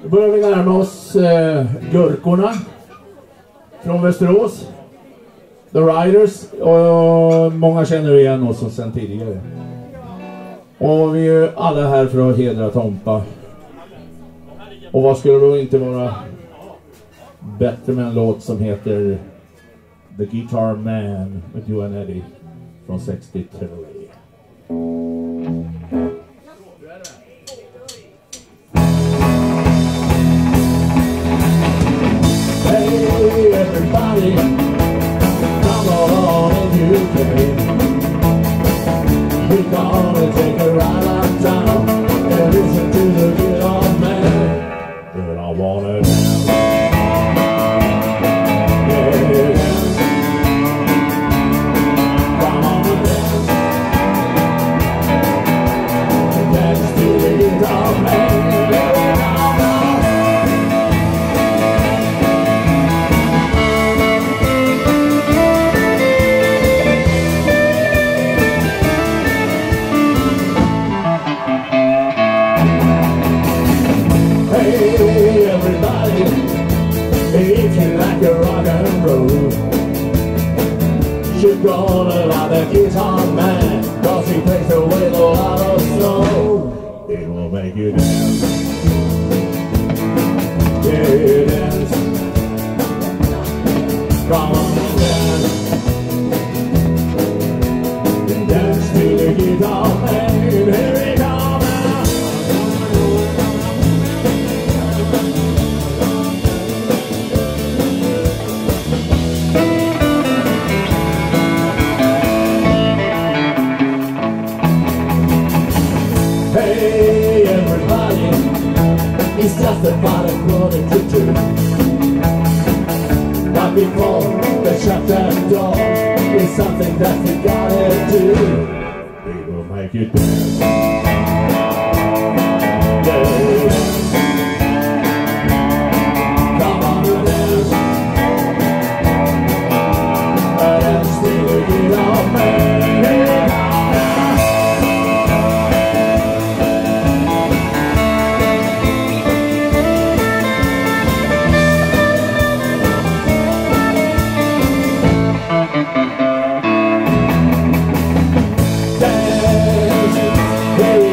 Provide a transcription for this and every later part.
Då börjar vi närma oss Gurkorna från Västerås. The Riders, och många känner igen oss sedan tidigare. Och vi är ju alla här för att hedra Tompa. Och vad skulle då inte vara bättre med en låt som heter The Guitar Man med Johan Eddie från 63. Hey everybody, come on if you can. We're gonna take a ride uptown and listen to the Guitar Man. And I wanna dance, yeah, dance. Come on and dance, and dance to the Guitar Man. Hey everybody, if you like a rock and roll, you're gonna like the Guitar Man, 'cause he takes away the lot of snow. It will make you dance, yeah, dance. Come on and dance, and dance to the Guitar Man. Here we go. Hey everybody, it's just about a quarter to 2. But before the shut that door, it's something that we gotta do. We will make you dance, dance. Come on and dance, dance to the Guitar Man. Hey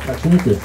Tack så mycket.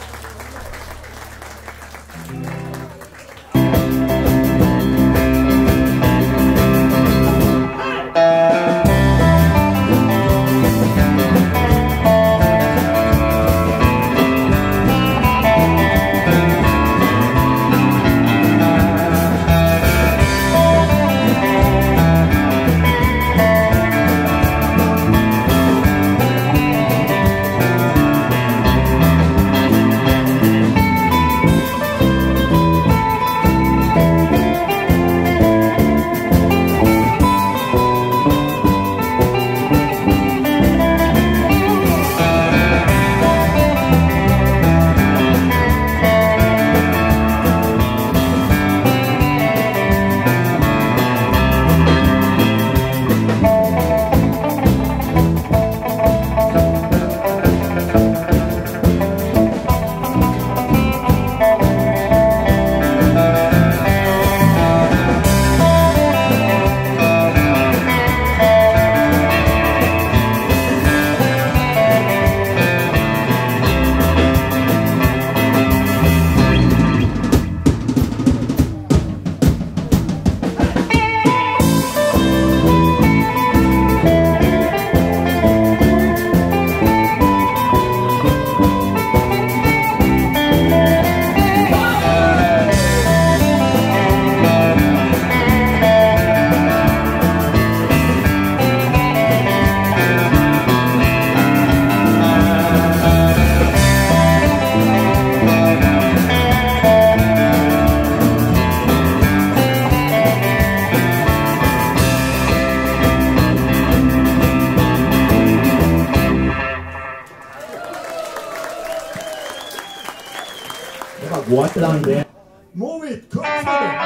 What done there? Move it, come on.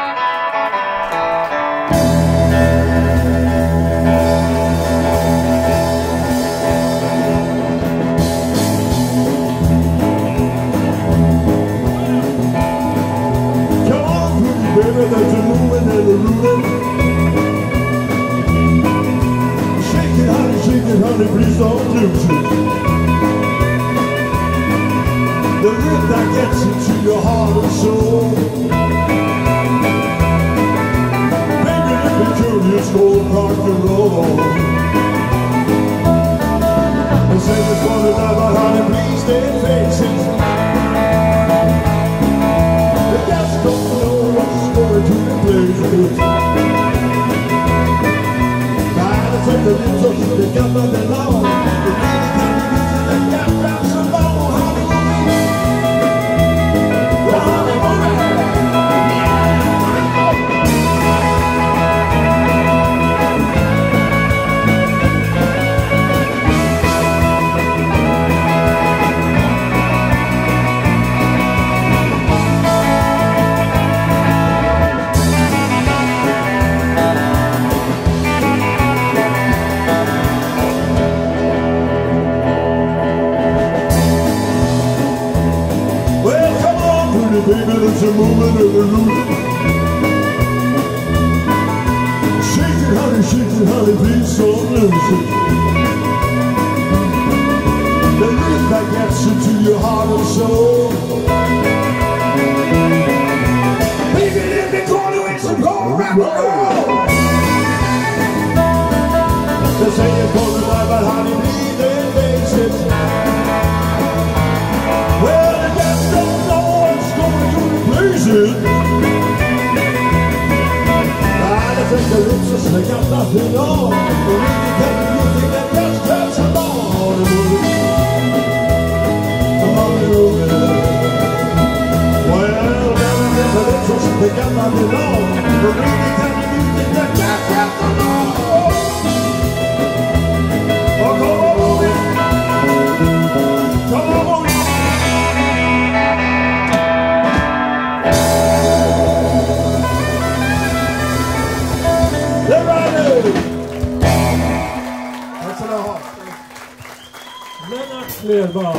Baby, that you're moving and you're moving. Shake it, honey, please don't lose it. The rhythm that gets into your heart and soul. Baby, let me curious, go rock and roll. And say it's gonna die, but honey, please stay faces. The guests don't know what's going to the places. Trying to take the lips up, they got nothing long. They really can't be easy, they got wraps and bone, honey. Baby, that's a moving and a moving. Shake it, honey, please don't lose it. The rhythm that gets into your heart and soul. Baby, let me call you in some cold rock and roll. They say you're gonna die, but honey, please don't face it. Well, the guests don't know what's going to the places. I think the riches, they got nothing on. The really can't be music that just cuts them on. Come on, well, the riches, they got nothing on. The really can't be music that just cuts them on. Oh, come on, come on. Lennart Kleva.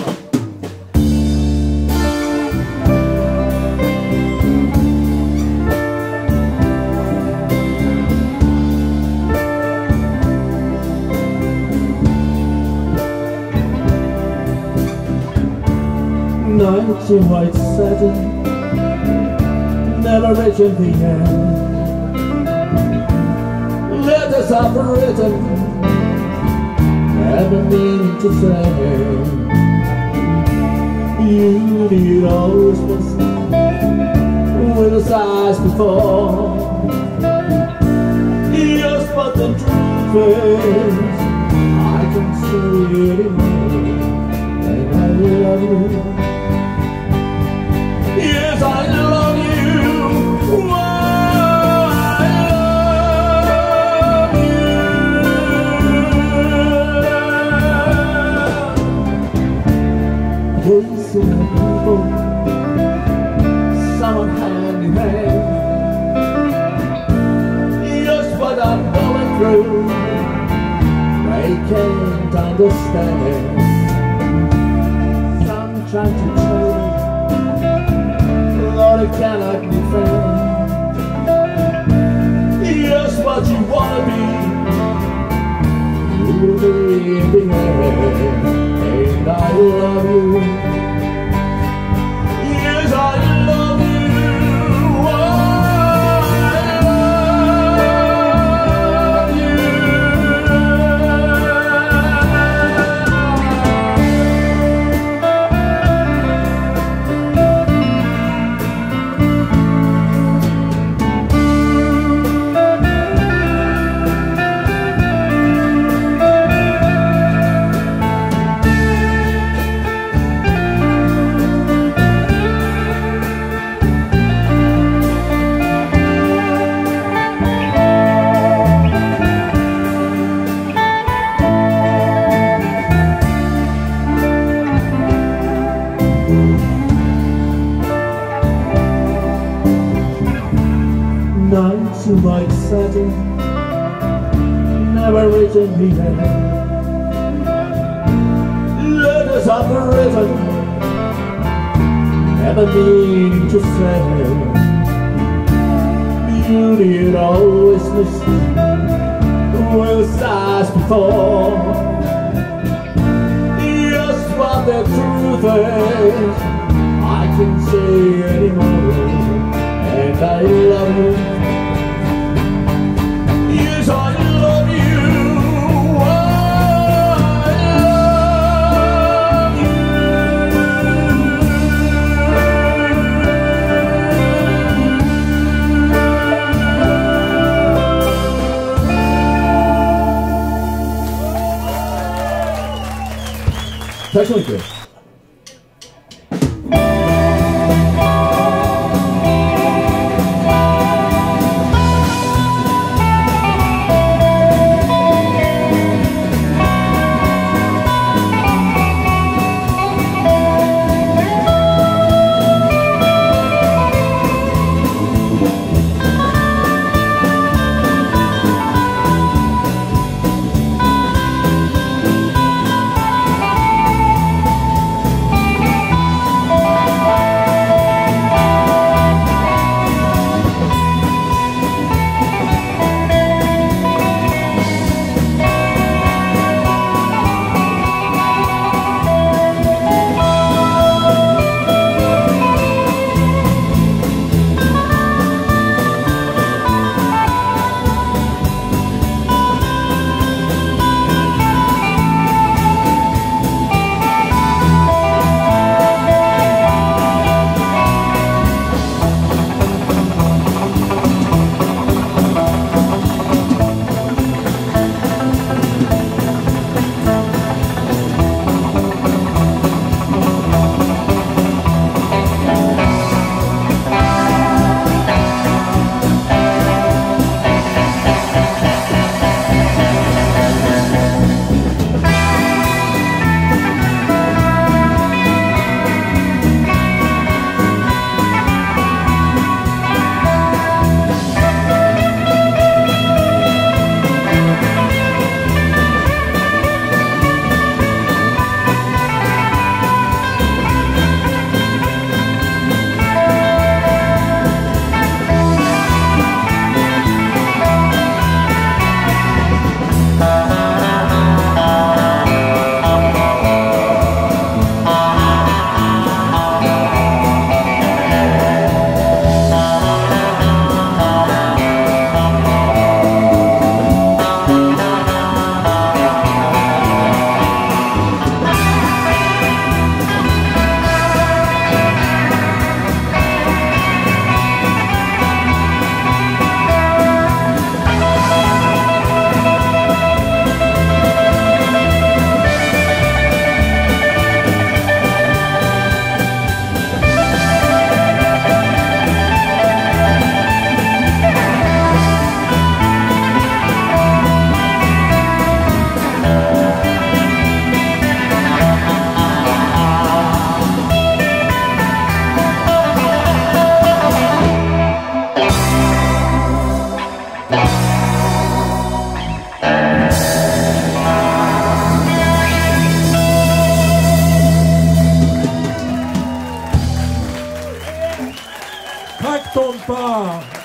Nights in white satin, never reaching the end. Letters I've written, never meaning to say. You did always listen with those eyes before. Yes, but the truth is, I can see it in you, and I love you. Yes, I love you. I love you. Facing people, someone hand in hand. Yes, what I'm going through, they can't understand. Some trying to tell Lord, I cannot defend. Yes, what you wanna be, you'll be in the end. And I love you. Yes, I love you. I love you. Nights in white satin, never reaching the end. Letters I've written, never meaning to say. Beauty had always listened with stars before. Yes, what the truth is, I can't say anymore. And I love you. Yes, I love you. I love you. Tack så mycket. Tack Tompa!